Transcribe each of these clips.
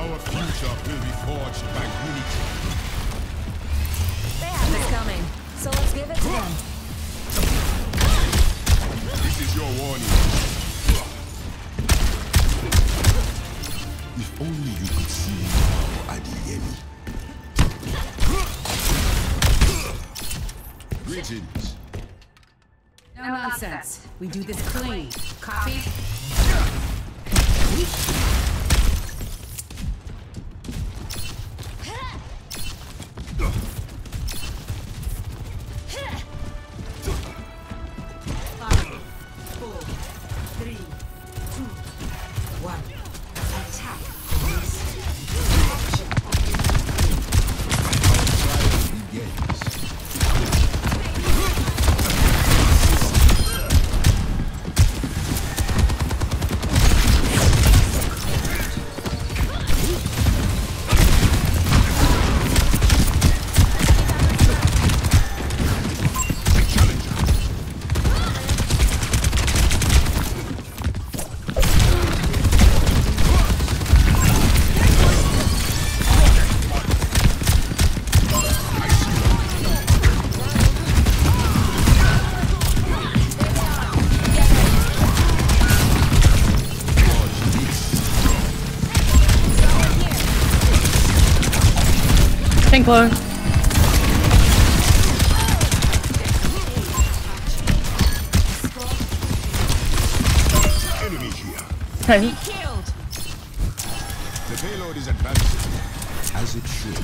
Our future will be forged by unity. They have this coming, so let's give it to them. This is your warning. If only you could see now, Adeyemi. Greetings. No nonsense. We do this clean. Copy? Low. Enemy here. Hey. The payload is advancing, as it should.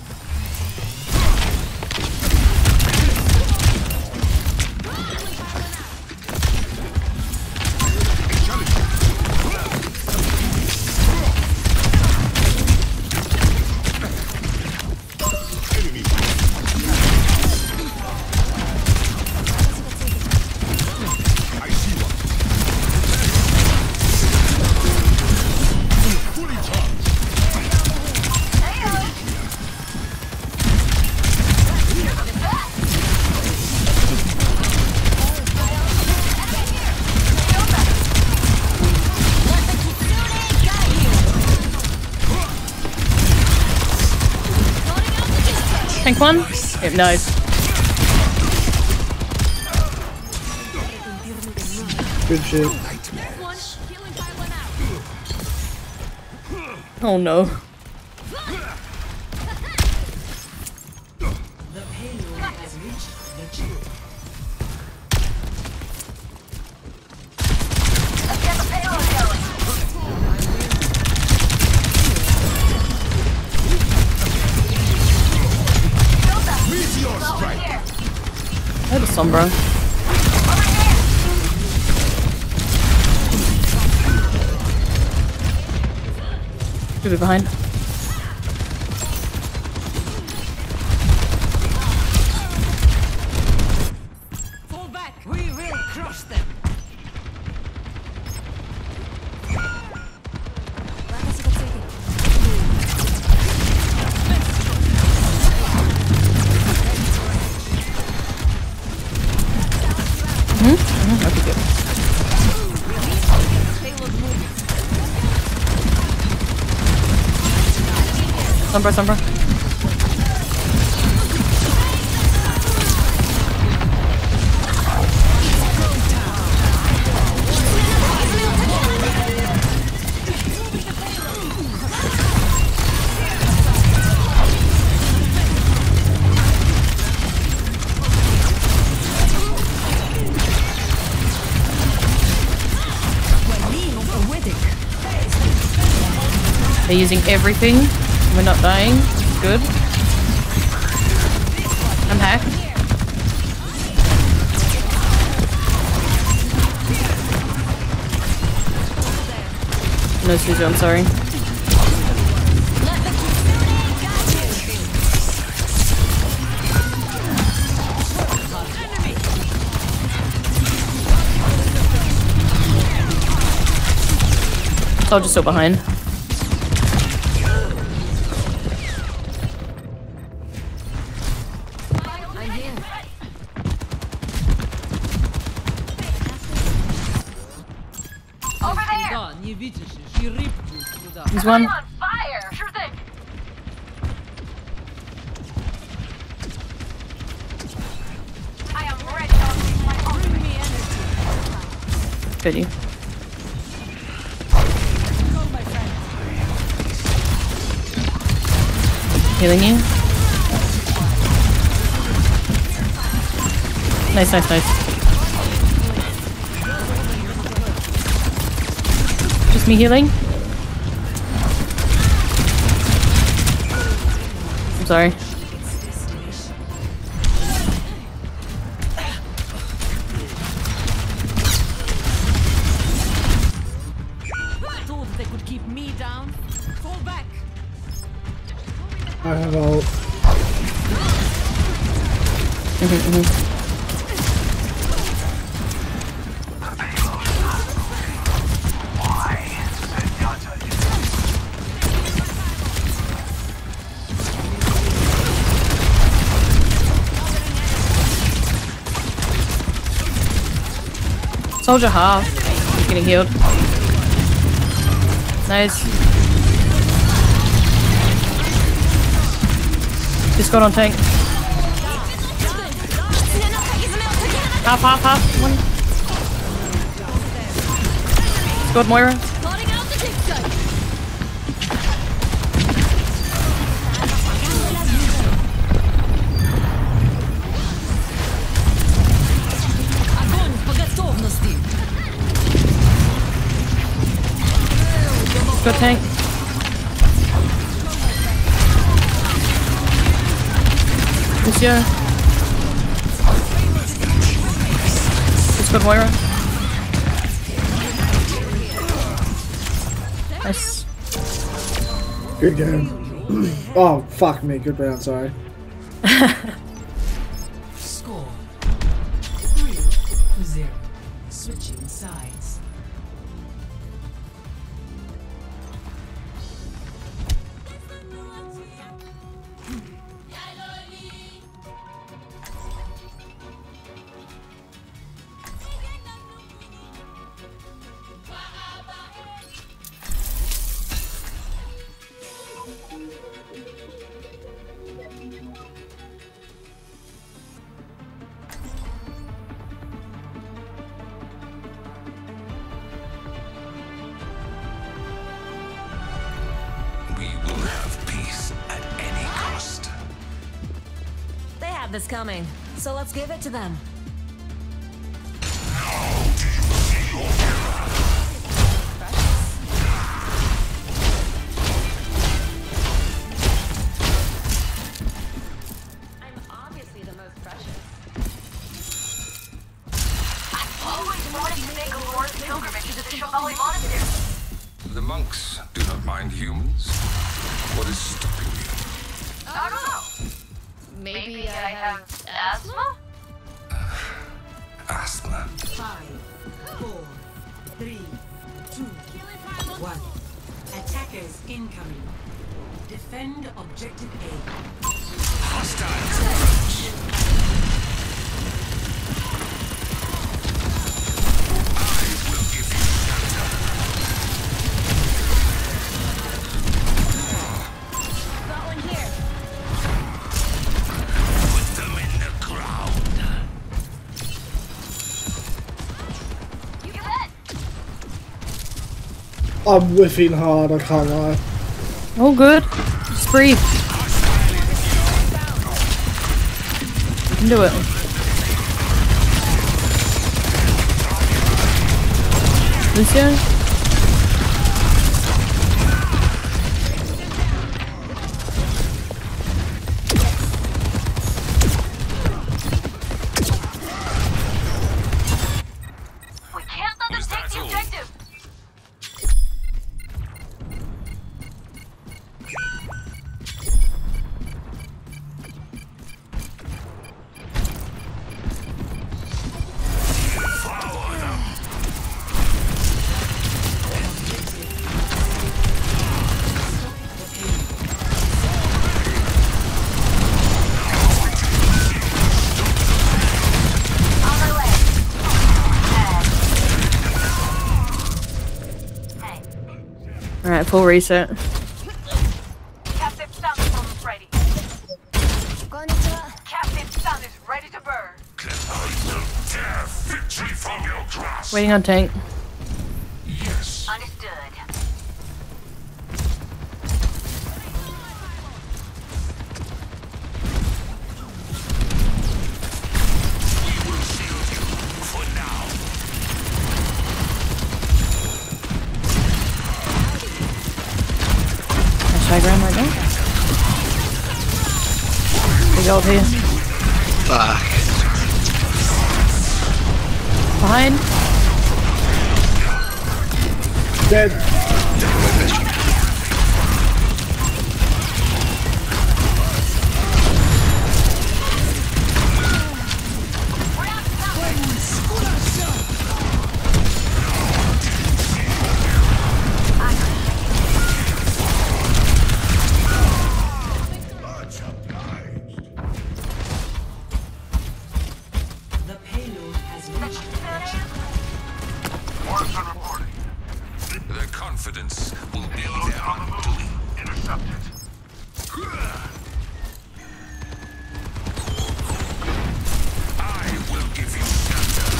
Tank one? Yep, no. Good shit. Oh no. The payload has reached the chip. Get the payload going. Meteor strike. I had a Sombra. Should be behind. Fall back. We will crush them. Okay, good. Sombra, Sombra. They're using everything. We're not dying. Good. I'm hacked. No, Suzu, I'm sorry. Soldier still behind. He's one. On fire. Sure thing. I am ready to unleash my ultimate. Good you. Healing you. Nice, nice, nice. Just me healing. I'm sorry. Thought they could keep me down. Fall back. I have ult. Soldier half. He's getting healed. Nice. Just got on tank. Half, half, half. One. Squad Moira. Squad tank. Lucio. Squad Moira. Nice. Good game. Oh, fuck me. Good round, sorry. Score 3-0. Switching sides. We will have peace at any cost. They have this coming, so let's give it to them. I'm obviously the most precious. I've always wanted to make a Lord's pilgrimage to the Shambali Monastery. The monks do not mind humans. What is stopping you? I don't know. Maybe I have asthma? Asthma. 5, 4, 3, 2, 1. Attackers incoming. Defend objective A. Hostiles. I will give you shelter. Got one here. Put them in the ground. You bet. I'm whiffing hard, I can't lie. All good. Just breathe. You can do it. Lucio? We can't let them take the objective. On my way. Hey. Alright, full reset. Waiting on tank. Understood. Nice high ground right now. Big ult here. Fuck. Behind. Dead. Their confidence will be their undoing. Intercepted. I will give you shelter.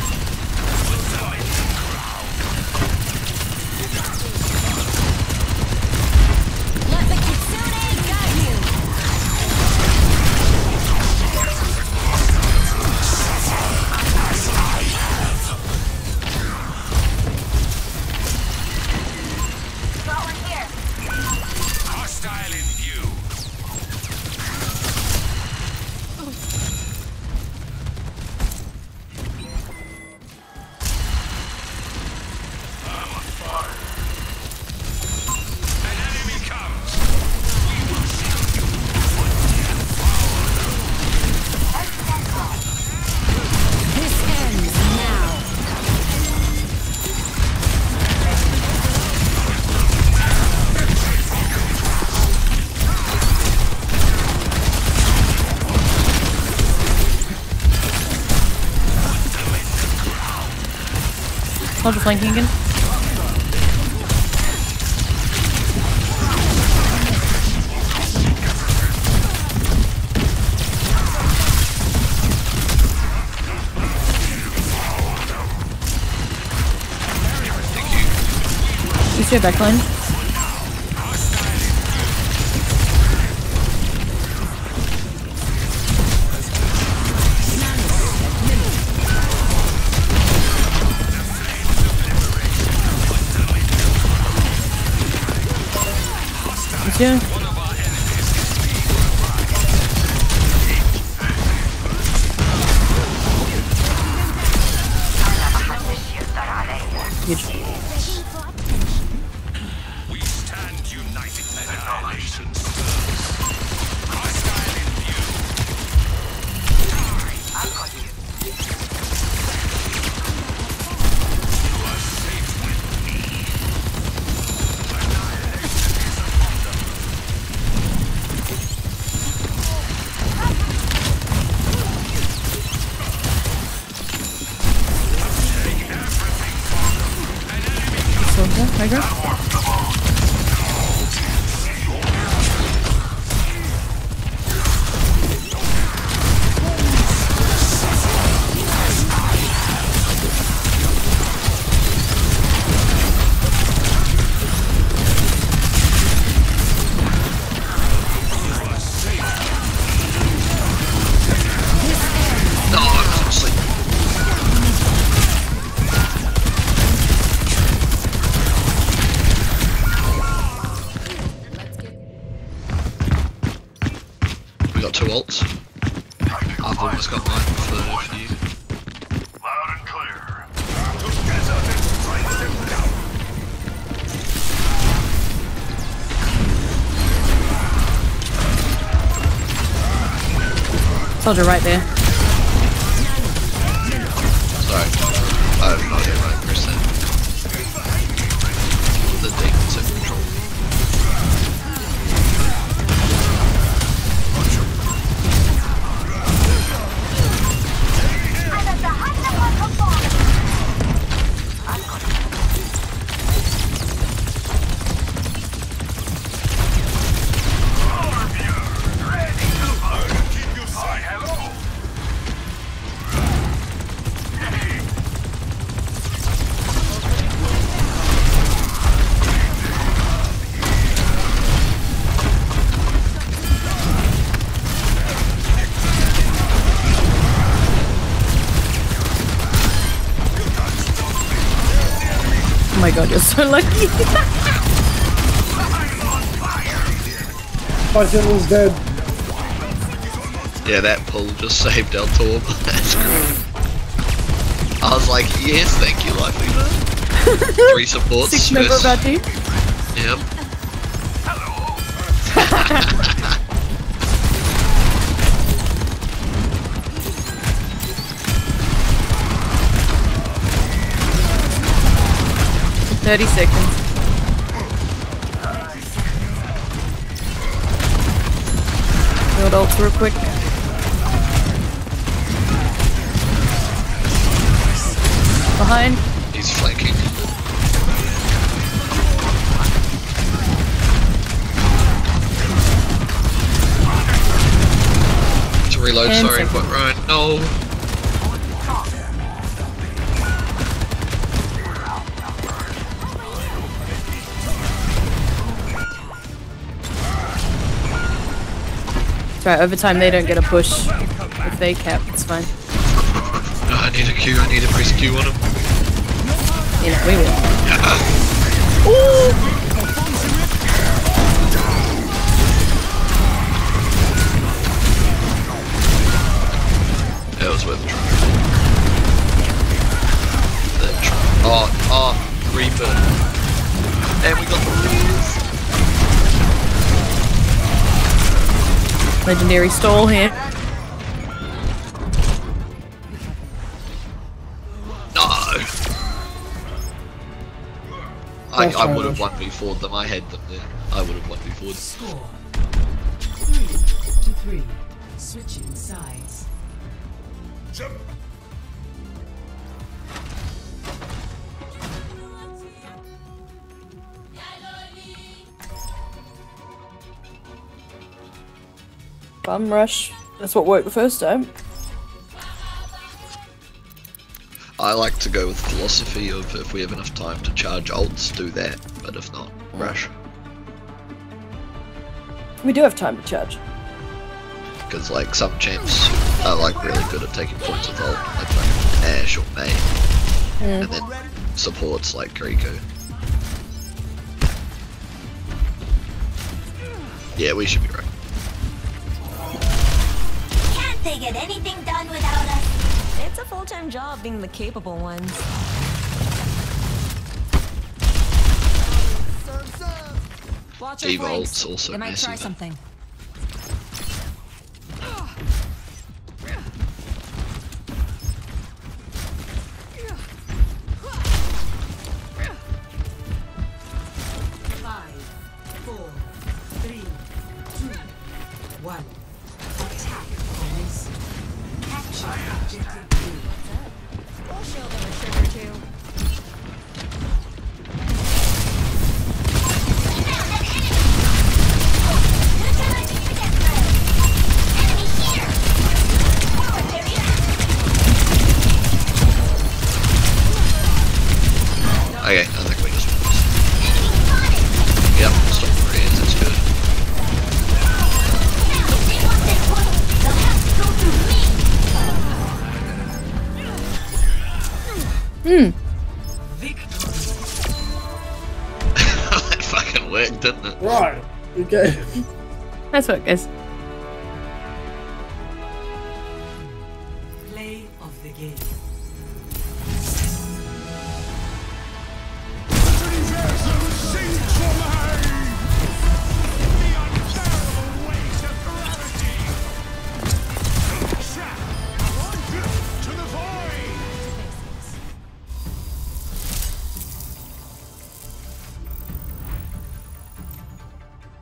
Let the Kitsune guide you. Got one here. Hostile in view. An enemy comes. This ends now. Soldier flanking again. Use your backline. Use your... Huge. We stand united. Annihilation. Hostile in view. You are safe with me. Annihilation is upon them. Take everything from them. An enemy Soldier, high ground. No, I'm asleep. We got 2 ults. I've almost got mine for you. loud and clear. Together, let's fight them down. Soldier right there. Sorry. I have no idea what I percent. The data set control. I'm at the height of my god, you're so lucky. My Sentinel's dead. Yeah, that pull just saved El Torb. That's great. I was like, yes, thank you, Livelihood. 3 supports. 6 member of our team. Yep. "30 seconds. Build ults real quick. Behind. He's flanking. To reload, And sorry, second. but Ryan, no. It's right, over time they don't get a push. If they cap, it's fine. No, I need a Q, I need a press Q on him. You know, we will. That was worth a try. Oh, Reaper. And we got the Reapers. Legendary stall here. No! I would have 1v4'd them, I had them there. I would have 1v4'd. Score 3-3. Switching sides. Bum rush. That's what worked the first time. I like to go with philosophy of if we have enough time to charge ults, do that, but if not, rush. We do have time to charge. Because like some champs are like really good at taking points with ult, like fucking Ashe or May. And then supports like Rico. Yeah, we should be right. Can't they get anything done without us? It's a full-time job being the capable ones. Watch your Eve flanks. ult's also They might try massive. something. We'll shield them a trick or two. Okay, I think we just won this. Yep, stop the raids, that's good. That fucking worked, didn't it? Right. Okay. That's what, guys.